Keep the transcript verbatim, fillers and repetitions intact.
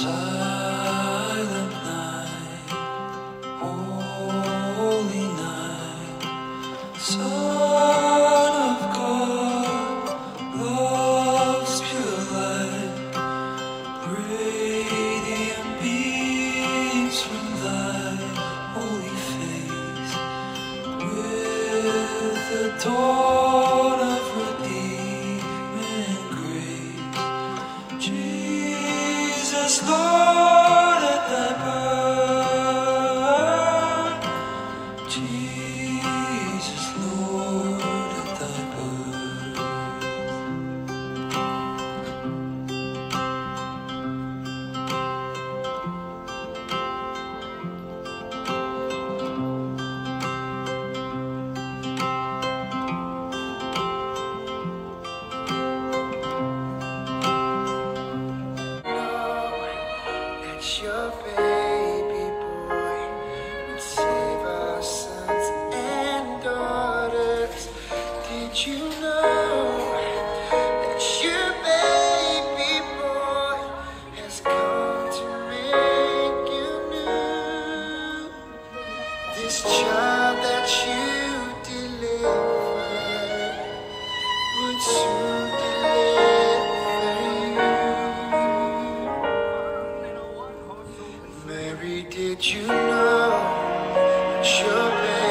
Silent night, holy night, Son of God, love's pure light, radiant beams from thy holy face, with the dawn of redeeming grace. Jesus, Lord, at thy birth. Jesus, Lord, at thy birth. Your baby boy would save our sons and daughters. Did you know that your baby boy has come to make you new? This child that you delivered would soon deliver you. Mary, did you know that your baby